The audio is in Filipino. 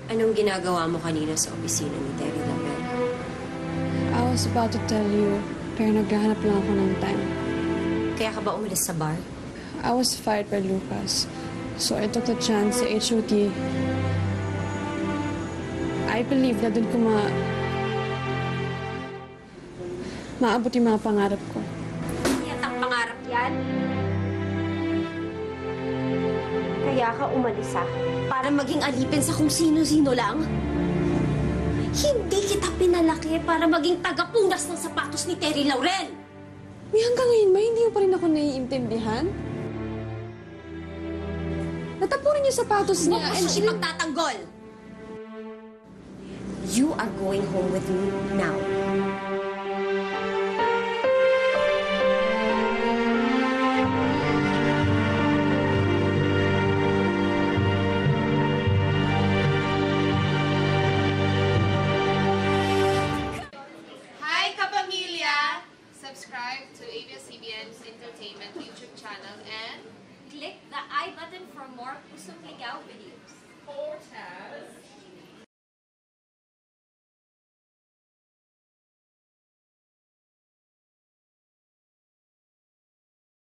Anong ginagawa mo kanina sa opisina ni Terry Laurel? I was about to tell you, pero naghahanap lang ako ng time. Kaya ka ba umalis sa bar? I was fired by Lucas, so I took the chance sa HOT. I believe na dun ko maabot yung mga pangarap ko. Yatang pangarap yan? Kaya ka umalis para maging alipin sa kung sino-sino lang? Hindi kita pinalaki para maging tagapunas ng sapatos ni Terry Laurel! Hanggang ngayon ba, hindi mo pa rin ako naiintindihan? Natapunin yung sapatos niya. Huwag mo siya ipagtatanggol! You are going home with me now. Hi, Kapamilya! Subscribe to ABS-CBN's Entertainment YouTube channel and click the I button for more Pusong Ligaw videos. Photos.